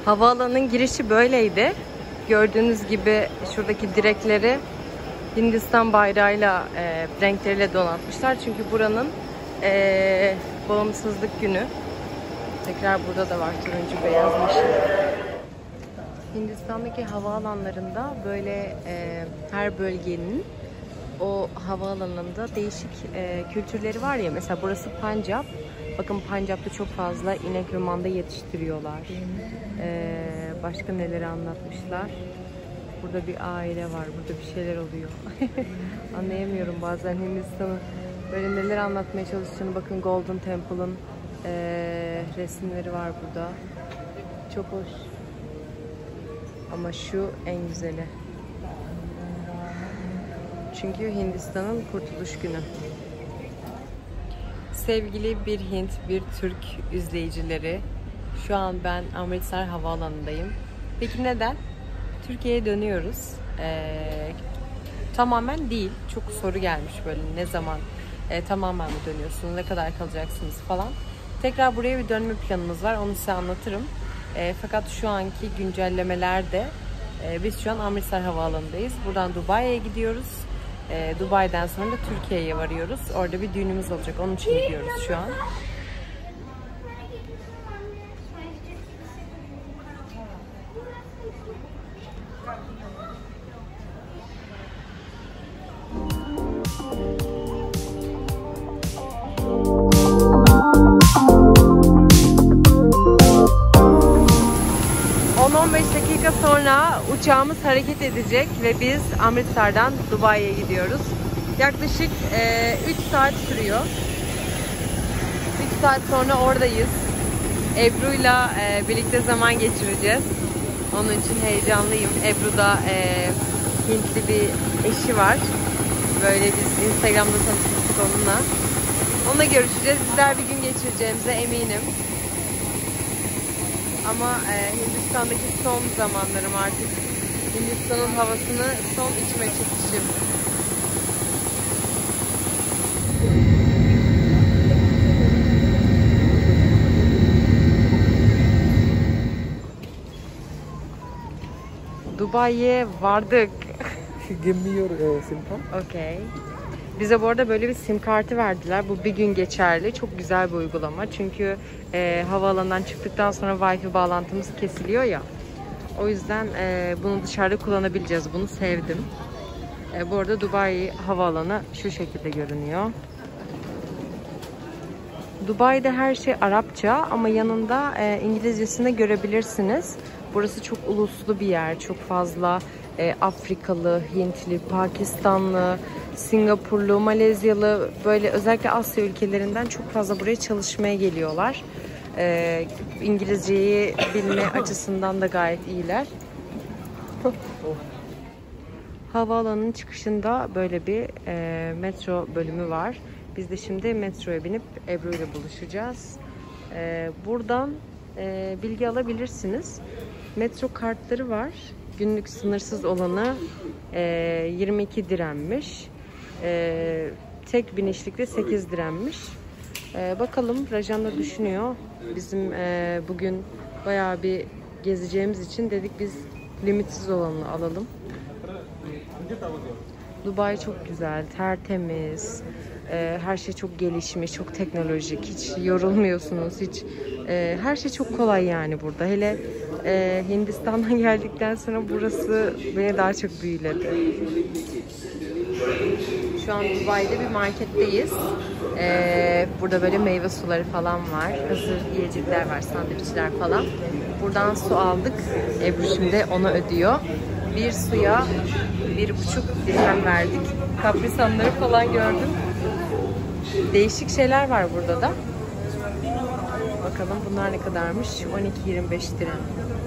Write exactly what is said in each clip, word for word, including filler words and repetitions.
Havaalanının girişi böyleydi. Gördüğünüz gibi şuradaki direkleri Hindistan bayrağıyla, e, renkleriyle donatmışlar. Çünkü buranın e, bağımsızlık günü. Tekrar burada da var turuncu beyaz yeşil. Hindistan'daki havaalanlarında böyle e, her bölgenin o havaalanında değişik e, kültürleri var ya. Mesela burası Pancap. Bakın Pancap'ta çok fazla inek ve manda yetiştiriyorlar. E, başka neleri anlatmışlar. Burada bir aile var. Burada bir şeyler oluyor. Anlayamıyorum bazen Hindistan'ın böyle neler anlatmaya çalıştığını. Bakın Golden Temple'ın e, resimleri var burada. Çok hoş. Ama şu en güzeli. Çünkü Hindistan'ın kurtuluş günü. Sevgili bir Hint, bir Türk izleyicileri, şu an ben Amritsar Havaalanı'ndayım. Peki neden? Türkiye'ye dönüyoruz. Ee, tamamen değil. Çok soru gelmiş böyle ne zaman e, tamamen mi dönüyorsunuz, ne kadar kalacaksınız falan. Tekrar buraya bir dönme planımız var. Onu size anlatırım. E, fakat şu anki güncellemelerde e, biz şu an Amritsar Havaalanı'ndayız. Buradan Dubai'ye gidiyoruz. E, Dubai'den sonra da Türkiye'ye varıyoruz. Orada bir düğünümüz olacak. Onun için gidiyoruz şu an. on on beş dakika sonra uçağımız hareket edecek ve biz Amritsar'dan Dubai'ye gidiyoruz. Yaklaşık e, üç saat sürüyor. üç saat sonra oradayız. Ebru'yla e, birlikte zaman geçireceğiz. Onun için heyecanlıyım. Ebru da e, Hintli bir eşi var. Böyle biz Instagram'da tanışmıştık onunla. Onunla görüşeceğiz. Güzel bir gün geçireceğimize eminim. Ama e, Hindistan'daki son zamanlarım artık. Hindistan'ın havasını son içime çekişim. Dubai'ye vardık. Give me your uh, SIM card. Okay. Bize bu arada böyle bir sim kartı verdiler. Bu bir gün geçerli. Çok güzel bir uygulama. Çünkü e, havaalanından çıktıktan sonra Wi-Fi bağlantımız kesiliyor ya. O yüzden e, bunu dışarıda kullanabileceğiz. Bunu sevdim. E, bu arada Dubai havaalanı şu şekilde görünüyor. Dubai'de her şey Arapça ama yanında e, İngilizcesini de görebilirsiniz. Burası çok uluslu bir yer. Çok fazla e, Afrikalı, Hintli, Pakistanlı, Singapurlu, Malezyalı, böyle özellikle Asya ülkelerinden çok fazla buraya çalışmaya geliyorlar. E, İngilizceyi bilme açısından da gayet iyiler. Havaalanının çıkışında böyle bir e, metro bölümü var. Biz de şimdi metroya binip Ebru ile buluşacağız. E, buradan e, bilgi alabilirsiniz. Metro kartları var. Günlük sınırsız olanı e, yirmi iki diremmiş. E, tek binişlikte sekiz diremmiş. E, bakalım Rajan da düşünüyor. Bizim e, bugün bayağı bir gezeceğimiz için dedik biz limitsiz olanını alalım. Dubai çok güzel, tertemiz. E, her şey çok gelişmiş, çok teknolojik. Hiç yorulmuyorsunuz, hiç. E, her şey çok kolay yani burada. Hele e, Hindistan'dan geldikten sonra burası beni daha çok büyüledi. Şu an Dubai'de bir marketteyiz. E, burada böyle meyve suları falan var. Hazır yiyecekler var, sandviçler falan. Buradan su aldık. Ebru şimdi onu ödüyor. Bir suya bir buçuk dirhem verdik. Kaprisanları falan gördüm. Değişik şeyler var burada da. Bakalım bunlar ne kadarmış? on iki yirmi beş dirhem.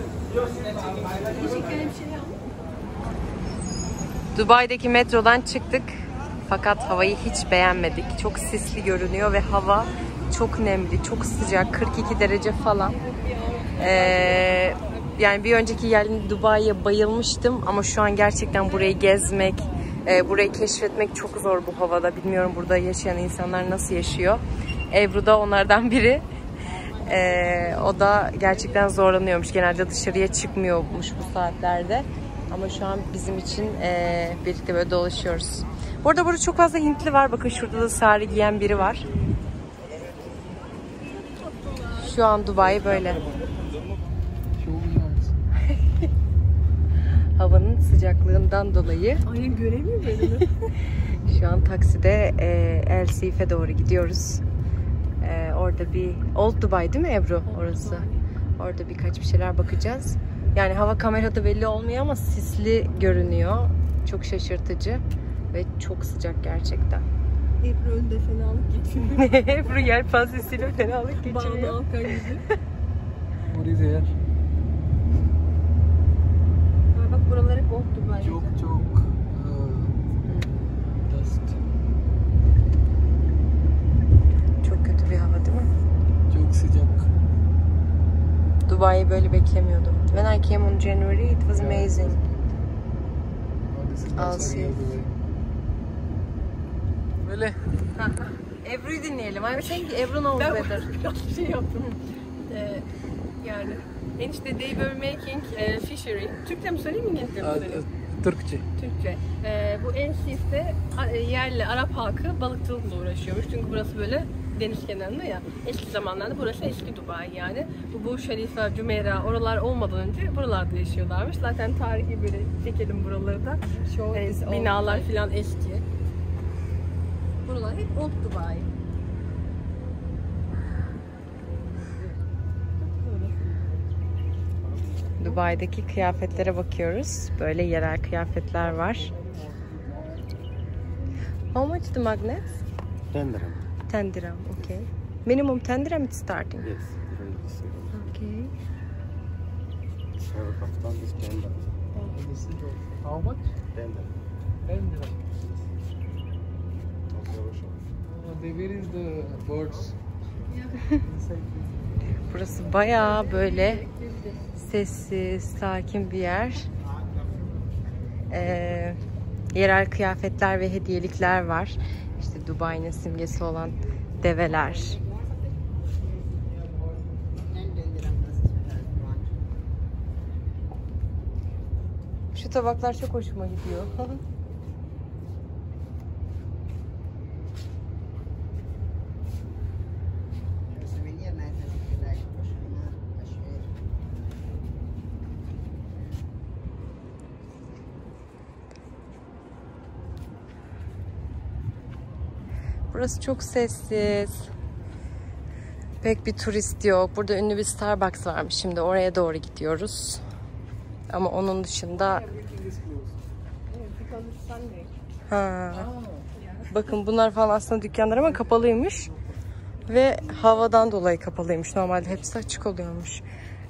Dubai'deki metrodan çıktık. Fakat havayı hiç beğenmedik. Çok sisli görünüyor ve hava çok nemli, çok sıcak. kırk iki derece falan. Ee, yani bir önceki geldiğimde Dubai'ye bayılmıştım. Ama şu an gerçekten burayı gezmek, e, burayı keşfetmek çok zor bu havada. Bilmiyorum burada yaşayan insanlar nasıl yaşıyor. Ebru da onlardan biri. Ee, o da gerçekten zorlanıyormuş. Genelde dışarıya çıkmıyormuş bu saatlerde. Ama şu an bizim için e, birlikte böyle dolaşıyoruz. Bu arada burada çok fazla Hintli var. Bakın şurada da sari giyen biri var. Şu an Dubai böyle. Havanın sıcaklığından dolayı. Aynen göremiyor beni. Şu an takside e, El Seif'e doğru gidiyoruz. E, orada bir Old Dubai değil mi Ebru orası? Orada birkaç bir şeyler bakacağız. Yani hava kamerada belli olmuyor ama sisli görünüyor. Çok şaşırtıcı ve çok sıcak gerçekten. Ebru önde fenalık geçiriyor. Ebru yelpazesiyle fenalık geçiriyor. Bağlı Alkan yüzü. What is here? Bak buraları hep Old Dubai. Çok çok uh, dust. Çok kötü bir hava değil mi? Çok sıcak. Dubai'yi böyle beklemiyordum. When I came on January, it was amazing. I'll see. Böyle. Ebru'yu dinleyelim. I'm saying Ebru knows Ben better. biraz şey yaptım. Ee, yani enişte they were making uh, fishery. Türkçe mi söyleyeyim İngilizce mi söyleyeyim? Türkçe. Türkçe. Ee, bu Ensif'te yerli Arap halkı balıkçılıkla uğraşıyormuş. Çünkü burası böyle deniz kenarında ya. Eski zamanlarda burası eski Dubai yani. Bu Burj Khalifa, Jumeirah oralar olmadan önce buralarda yaşıyorlarmış. Zaten tarihi böyle çekelim buraları da. Ee, binalar falan eski. Buralar hep Old Dubai. Dubai'deki kıyafetlere bakıyoruz. Böyle yerel kıyafetler var. How much the magnets? ten dirham. ten dirham, okay. Minimum ten dirham it's starting. Yes. Okay. So kaftan is ten dirham. How much? ten dirham. ten dirham. Also show. Uh, the, where is the birds? Burası bayağı böyle sessiz, sakin bir yer. Ee, yerel kıyafetler ve hediyelikler var. İşte Dubai'nin simgesi olan develer. Şu tabaklar çok hoşuma gidiyor. Burası çok sessiz. Pek bir turist yok. Burada ünlü bir Starbucks varmış. Şimdi oraya doğru gidiyoruz. Ama onun dışında... Ha. Bakın bunlar falan aslında dükkanlar ama kapalıymış. Ve havadan dolayı kapalıymış. Normalde hepsi açık oluyormuş.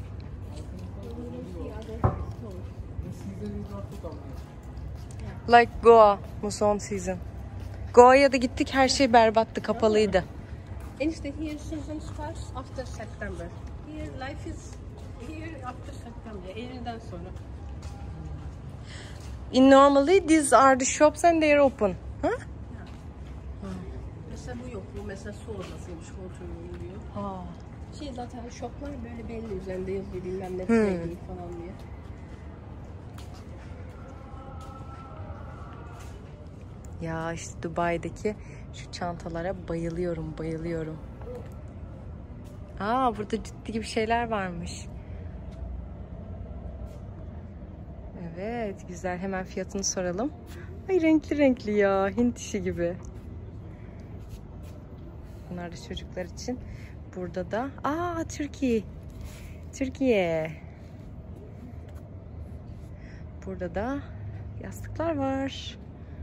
Like Goa, muson season. Goa'ya da gittik, her şey berbattı, kapalıydı. Enişte here season starts after September. Here life is here after September. Eylül'den sonra. In normally these are the shops and they are open. Huh? Mesela bu yok. Bu mesela su odasıymış. Kontrol ediyor. Ha. Şey zaten shoplar böyle belli üzerinde yazıyor bilmem ne Hmm. değil falan diye. Ya işte Dubai'deki şu çantalara bayılıyorum, bayılıyorum. Aa, burada ciddi gibi şeyler varmış. Evet, güzel. Hemen fiyatını soralım. Ay renkli renkli ya, Hint işi gibi. Bunlar da çocuklar için. Burada da, aa Türkiye. Türkiye. Burada da yastıklar var.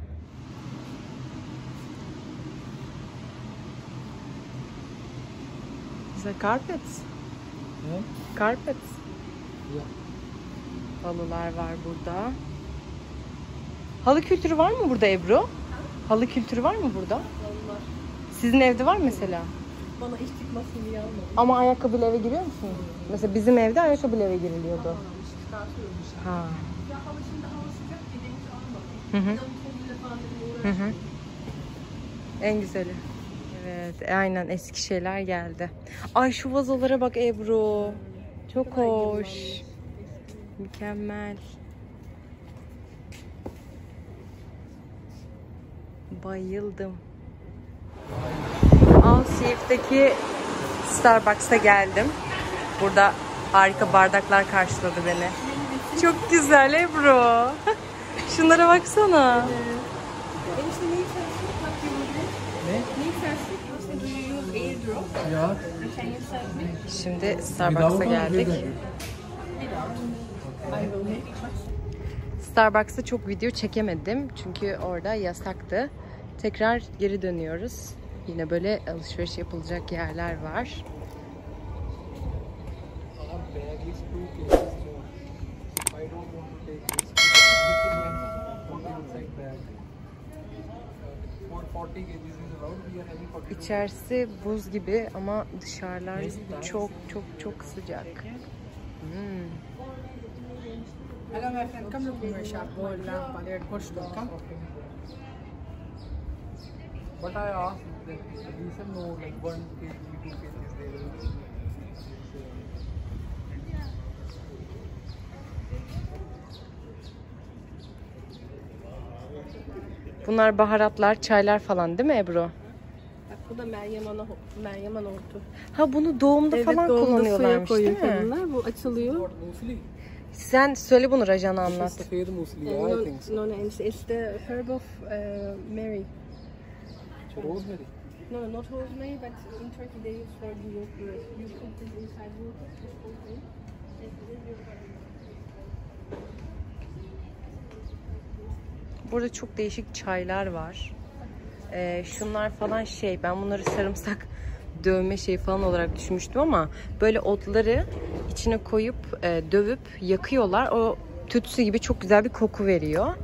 The carpets. Yeah. Carpets. Yeah. Halılar var burada. Halı kültürü var mı burada Ebru? Halı kültürü var mı burada? Var. Sizin evde var mı mesela? Bana iş çıkmasın diye almadım. Ama ayakkabıyla eve giriyor musun? Mesela bizim evde ayakkabıyla eve giriliyordu. Ha. Ya hava şimdi hava sıcak dediğimiz almadım. Hı hı. Ben kendimle falan dedim Hı uğraşmam. hı. En güzeli. Evet. Evet, aynen eski şeyler geldi. Ay şu vazolara bak Ebru. Çok hoş. Mükemmel. Bayıldım. Alsiyef'teki Starbucks'a geldim. Burada harika bardaklar karşıladı beni. Çok güzel Ebru. Şunlara baksana. Enişte neyi sersin? Bak yumurta. Ne? Neyi sersin? Enişte do you use airdrop? Yeah. Can you serve me? Şimdi Starbucks'a geldik. Starbucks'ta çok video çekemedim çünkü orada yasaktı. Tekrar geri dönüyoruz. Yine böyle alışveriş yapılacak yerler var. Our bag is two cases more. I don't want to take this. Put inside bag. For forty kgs is allowed. We are having forty. İçerisi buz gibi ama dışarılar çok çok çok sıcak. Hmm. Hello, my friend. Come look in my shop. Go and lamp on there. Push them. Come. But I asked that these are no like one kg, two kgs there. Bunlar baharatlar, çaylar falan değil mi Ebru? Bak bu da Meryem Ana, Meryem Ana otu. Ha bunu doğumda falan kullanıyorlarmış değil mi? kadınlar. Bu açılıyor. What musli? Sen söyle bunu Rajan'a It's anlat. the fair musli. No, I think so. no, no, it's, it's the herb of uh, Mary. Rosemary. No, not rosemary, but in Turkey they use for the yogurt. You put this inside water, this whole thing. And then you Burada çok değişik çaylar var. Ee, şunlar falan şey, ben bunları sarımsak dövme şey falan olarak düşünmüştüm ama böyle otları içine koyup e, dövüp yakıyorlar. O tütsü gibi çok güzel bir koku veriyor.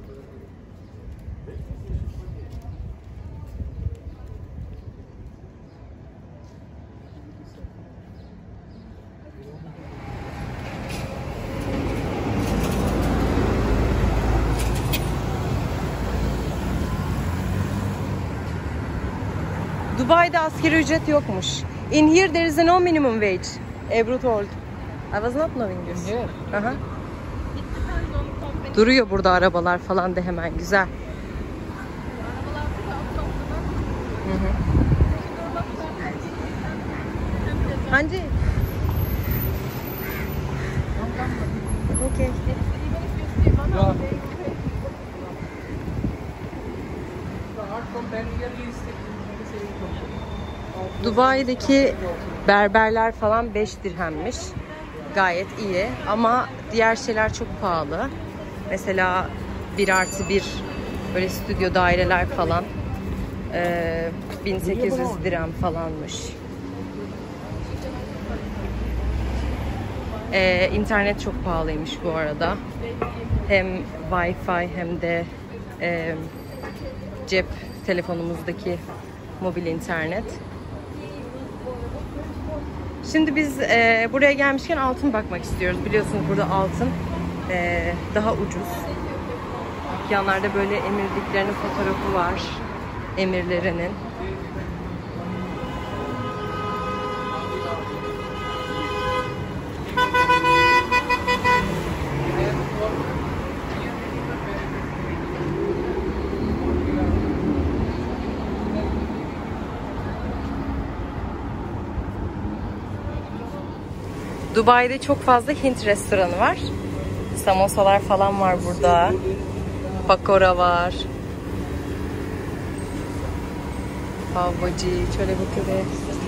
Dubai'de asgari ücret yokmuş. In here there is no minimum wage. Ebru told. I was not knowing this. Here. Aha. Duruyor burada arabalar falan da hemen güzel. Hı hı. Hangi? Okay. Yeah. Start from ten yearly six. Dubai'deki berberler falan beş dirhemmiş. Gayet iyi ama diğer şeyler çok pahalı. Mesela bir artı bir böyle stüdyo daireler falan e, bin sekiz yüz dirhem falanmış. E, internet çok pahalıymış bu arada. Hem Wi-Fi hem de e, cep telefonumuzdaki mobil internet. Şimdi biz e, buraya gelmişken altın bakmak istiyoruz. Biliyorsunuz burada altın e, daha ucuz. Dükkanlarda böyle emirliklerinin fotoğrafı var. Emirlerinin. Dubai'de çok fazla Hint restoranı var. Samosalar falan var burada. Pakora var. Pav Bhaji, çöle bhature.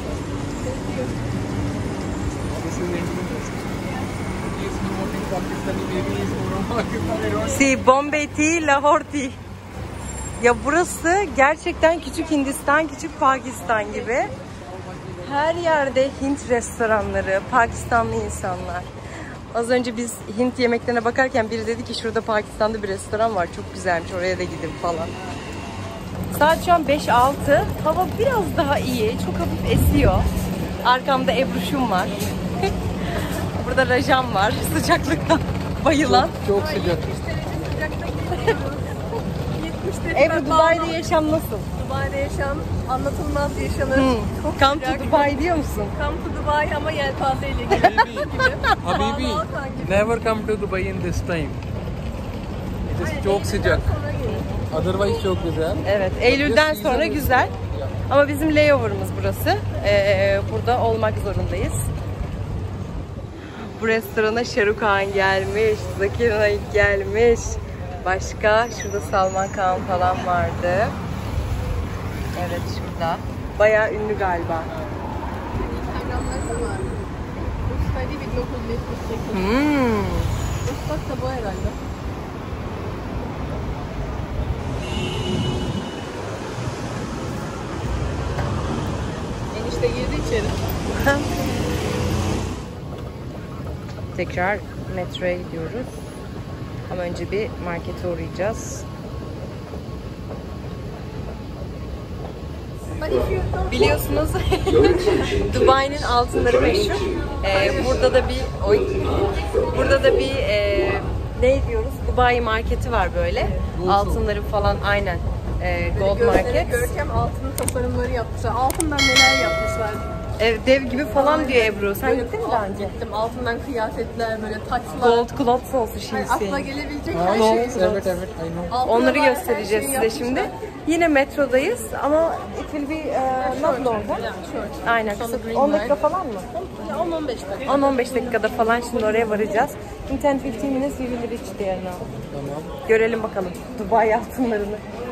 Si, Bombay tea, Lahore tea. Ya burası gerçekten küçük Hindistan, küçük Pakistan gibi. Her yerde Hint restoranları, Pakistanlı insanlar. Az önce biz Hint yemeklerine bakarken biri dedi ki şurada Pakistan'da bir restoran var. Çok güzelmiş, oraya da gidin falan. Saat şu an beş altı. Hava biraz daha iyi. Çok hafif esiyor. Arkamda Ebruş'um var. Burada Rajan var. Sıcaklıktan bayılan. Çok, çok sıcak. Ebru, Dubai'de yaşam nasıl? Dubai'de yaşam anlatılmaz yaşanır. Hmm. Çok Come to sıcak. Dubai diyor musun? Come to Dubai ama yelpazeyle gibi. Habibi, Balkan gibi. never come to Dubai in this time. It is Aynen, çok Eylül'den sıcak. sonra gelin. Otherwise çok güzel. Evet, Eylül'den This sonra season is- güzel. Ama bizim layover'ımız burası. Ee, burada olmak zorundayız. Bu restorana Shahrukh Khan gelmiş, Zakir Naik gelmiş. Başka şurada Salman Khan falan vardı. Evet şurada. Bayağı ünlü galiba. Instagram'da var. Study with local business. Hmm. Ustad da bu herhalde. Enişte girdi içeri. Tekrar metroya gidiyoruz. Ama önce bir markete uğrayacağız. Biliyorsunuz Dubai'nin altınları meşhur. Ee, burada da bir oy, burada da bir e, ne diyoruz? Dubai marketi var böyle. Altınları falan aynen. E, gold Gözleri market. Görkem altın tasarımları yapmışlar. Altından neler yapmışlar. E, dev gibi falan diyor Ebru. Sen Böyle gittin mi daha önce? Gittim. Altından kıyafetler, böyle taçlar. Gold clothes olsun Yani aklına şimdi. gelebilecek Aa, her evet, şey. evet, evet, I know. Altına Onları var, her göstereceğiz şeyi size yapmışlar. şimdi. Yine metrodayız ama it will be uh, not long. Yani short. Aynen Sonra kısa. green on line. dakika falan mı? on on beş dakika. on on beş dakikada falan şimdi oraya varacağız. In ten fifteen minutes we will reach there now. Tamam. Görelim bakalım Dubai altınlarını.